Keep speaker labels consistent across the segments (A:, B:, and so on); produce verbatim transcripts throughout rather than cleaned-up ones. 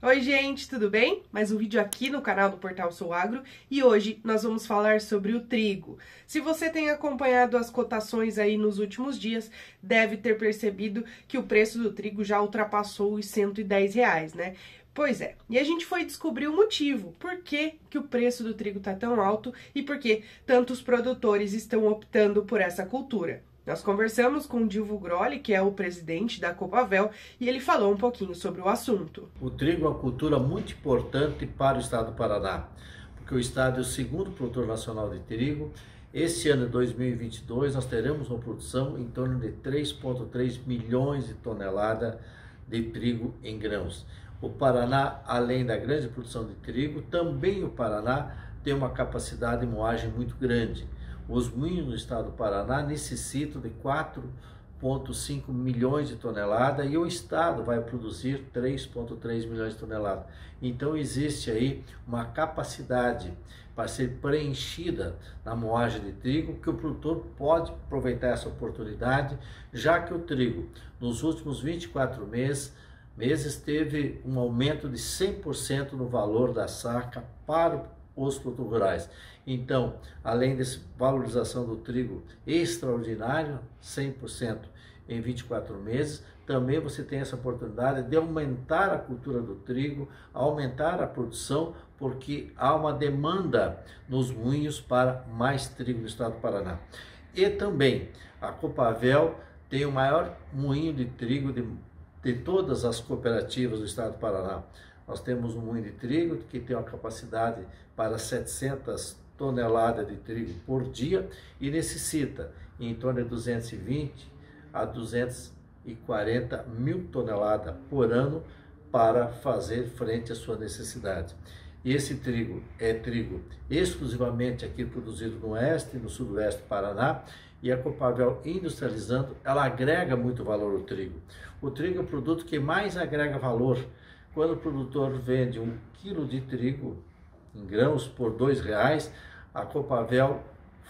A: Oi gente, tudo bem? Mais um vídeo aqui no canal do Portal Sou Agro e hoje nós vamos falar sobre o trigo. Se você tem acompanhado as cotações aí nos últimos dias, deve ter percebido que o preço do trigo já ultrapassou os cento e dez reais, né? Pois é, e a gente foi descobrir o motivo, por que, que o preço do trigo está tão alto e por que tantos produtores estão optando por essa cultura. Nós conversamos com o Dilvo Grolli, que é o presidente da Copavel, e ele falou um pouquinho sobre o assunto.
B: O trigo é uma cultura muito importante para o estado do Paraná, porque o estado é o segundo produtor nacional de trigo. Esse ano de dois mil e vinte e dois nós teremos uma produção em torno de três vírgula três milhões de toneladas de trigo em grãos. O Paraná, além da grande produção de trigo, também o Paraná tem uma capacidade de moagem muito grande. Os moinhos no estado do Paraná necessitam de quatro vírgula cinco milhões de toneladas e o estado vai produzir três vírgula três milhões de toneladas. Então existe aí uma capacidade para ser preenchida na moagem de trigo, que o produtor pode aproveitar essa oportunidade, já que o trigo nos últimos vinte e quatro meses, meses teve um aumento de cem por cento no valor da saca para os produtos rurais. Então, além dessa valorização do trigo extraordinário, cem por cento em vinte e quatro meses, também você tem essa oportunidade de aumentar a cultura do trigo, aumentar a produção, porque há uma demanda nos moinhos para mais trigo no estado do Paraná. E também a Copavel tem o maior moinho de trigo de, de todas as cooperativas do estado do Paraná. Nós temos um moinho de trigo que tem uma capacidade para setecentas toneladas de trigo por dia e necessita em torno de duzentos e vinte a duzentos e quarenta mil toneladas por ano para fazer frente à sua necessidade. E esse trigo é trigo exclusivamente aqui produzido no oeste e no sudoeste do Paraná, e a Copavel industrializando, ela agrega muito valor ao trigo. O trigo é o produto que mais agrega valor. Quando o produtor vende um quilo de trigo em grãos por dois reais, a Copavel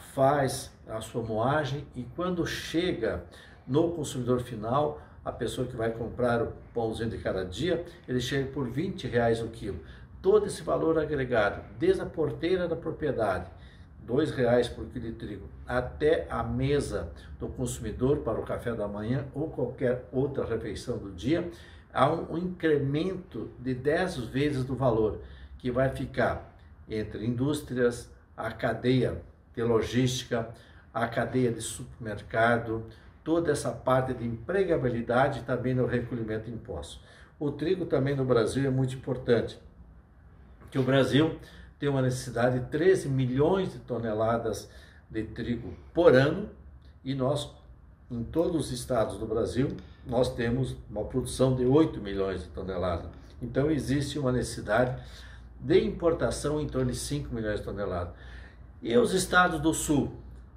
B: faz a sua moagem e quando chega no consumidor final, a pessoa que vai comprar o pãozinho de cada dia, ele chega por vinte reais o quilo. Todo esse valor agregado, desde a porteira da propriedade, dois reais por quilo de trigo, até a mesa do consumidor para o café da manhã ou qualquer outra refeição do dia, há um, um incremento de dez vezes do valor, que vai ficar entre indústrias, a cadeia de logística, a cadeia de supermercado, toda essa parte de empregabilidade também no recolhimento de impostos. O trigo também no Brasil é muito importante, porque o Brasil tem uma necessidade de treze milhões de toneladas de trigo por ano e nós, em todos os estados do Brasil, nós temos uma produção de oito milhões de toneladas. Então existe uma necessidade de importação em torno de cinco milhões de toneladas. E os estados do Sul,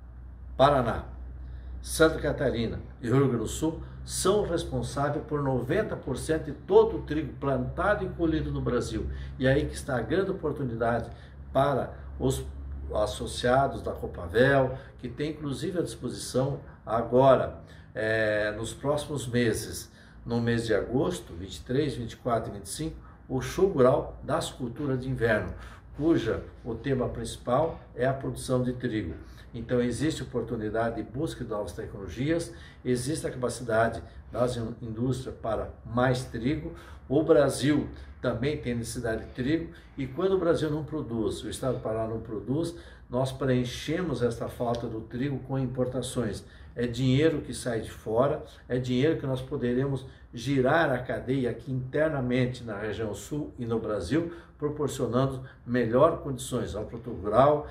B: Paraná, Santa Catarina e Rio Grande do Sul, são responsáveis por noventa por cento de todo o trigo plantado e colhido no Brasil. E aí que está a grande oportunidade para os associados da Copavel, que tem inclusive à disposição agora, é, nos próximos meses, no mês de agosto, vinte e três, vinte e quatro e vinte e cinco, o show rural das culturas de inverno, cuja o tema principal é a produção de trigo. Então existe oportunidade de busca de novas tecnologias, existe a capacidade das indústrias para mais trigo. O Brasil também tem necessidade de trigo e quando o Brasil não produz, o estado do Paraná não produz, nós preenchemos essa falta do trigo com importações. É dinheiro que sai de fora, é dinheiro que nós poderemos girar a cadeia aqui internamente na região sul e no Brasil, proporcionando melhor condições ao produtor rural,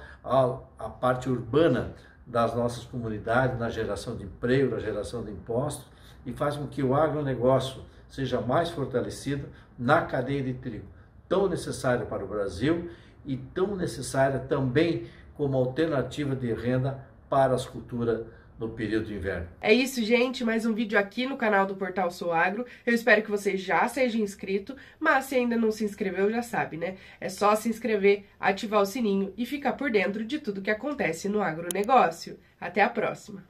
B: à parte urbana das nossas comunidades, na geração de emprego, na geração de impostos, e faz com que o agronegócio seja mais fortalecido na cadeia de trigo, tão necessária para o Brasil e tão necessária também como alternativa de renda para as culturas no período de inverno.
A: É isso, gente, mais um vídeo aqui no canal do Portal Sou Agro. Eu espero que você já seja inscrito, mas se ainda não se inscreveu, já sabe, né? É só se inscrever, ativar o sininho e ficar por dentro de tudo que acontece no agronegócio. Até a próxima!